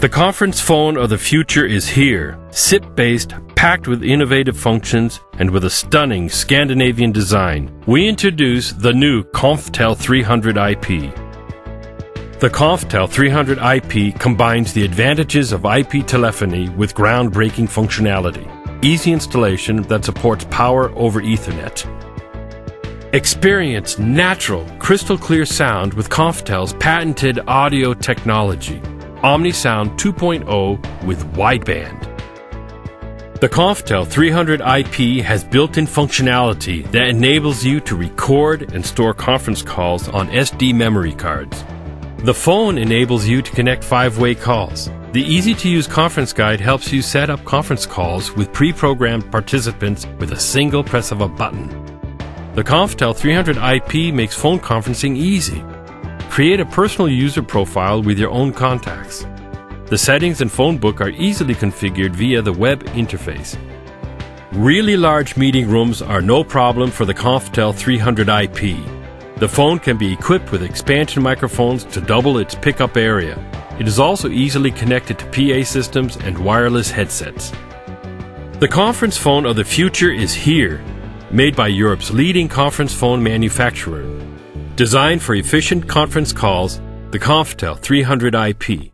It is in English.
The conference phone of the future is here, SIP-based, packed with innovative functions, and with a stunning Scandinavian design. We introduce the new Konftel 300 IP. The Konftel 300 IP combines the advantages of IP telephony with groundbreaking functionality. Easy installation that supports power over Ethernet. Experience natural, crystal clear sound with Konftel's patented audio technology. OmniSound 2.0 with wideband. The Konftel 300 IP has built-in functionality that enables you to record and store conference calls on SD memory cards. The phone enables you to connect 5-way calls. The easy-to-use conference guide helps you set up conference calls with pre-programmed participants with a single press of a button. The Konftel 300 IP makes phone conferencing easy. Create a personal user profile with your own contacts. The settings and phone book are easily configured via the web interface. Really large meeting rooms are no problem for the Konftel 300 IP. The phone can be equipped with expansion microphones to double its pickup area. It is also easily connected to PA systems and wireless headsets. The conference phone of the future is here, made by Europe's leading conference phone manufacturer. Designed for efficient conference calls, the Konftel 300 IP.